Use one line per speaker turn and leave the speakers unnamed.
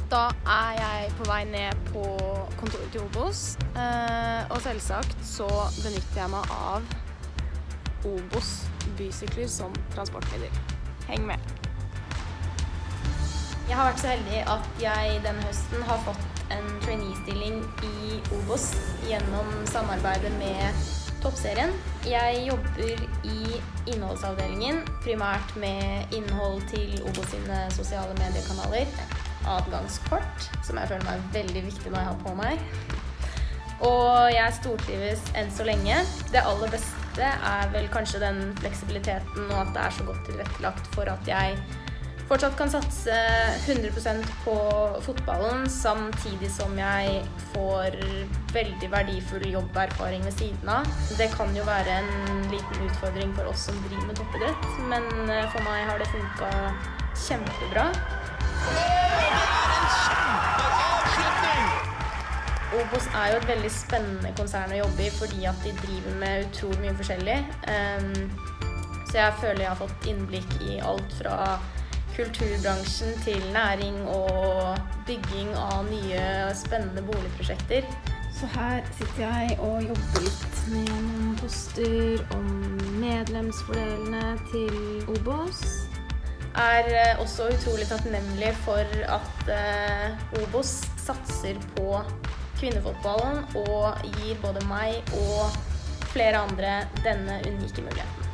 Da jeg på vei ned på kontoret til Obos, og selvsagt så benytter jeg meg av Obos bysykler som transportmiddel. Heng med! Jeg har vært så heldig at jeg denne høsten har fått en trainee-stilling i Obos gjennom samarbeidet med Toppserien. Jeg jobber i innholdsavdelingen, primært med innhold til Obos sine sosiale mediekanaler. Adgangskort, som jeg føler meg veldig viktig når jeg har på meg. Og jeg stortrives enn så lenge. Det aller beste er vel kanskje den fleksibiliteten og at det er så godt tilrettelagt for at jeg fortsatt kan satse 100% på fotballen, samtidig som jeg får veldig verdifull jobberfaring ved siden av. Det kan jo være en liten utfordring for oss som driver med toppidrett, men for meg har det funket kjempebra. Obos er jo et veldig spennende konsern å jobbe i fordi at de driver med utrolig mye forskjellig. Så jeg føler jeg har fått innblikk i alt fra kulturbransjen til næring og bygging av nye spennende boligprosjekter. Så her sitter jeg og jobber litt med noen poster om medlemsfordelene til Obos. Er også utrolig takknemlig for at Obos satser på kvinnefotballen og gir både meg og flere andre denne unike muligheten.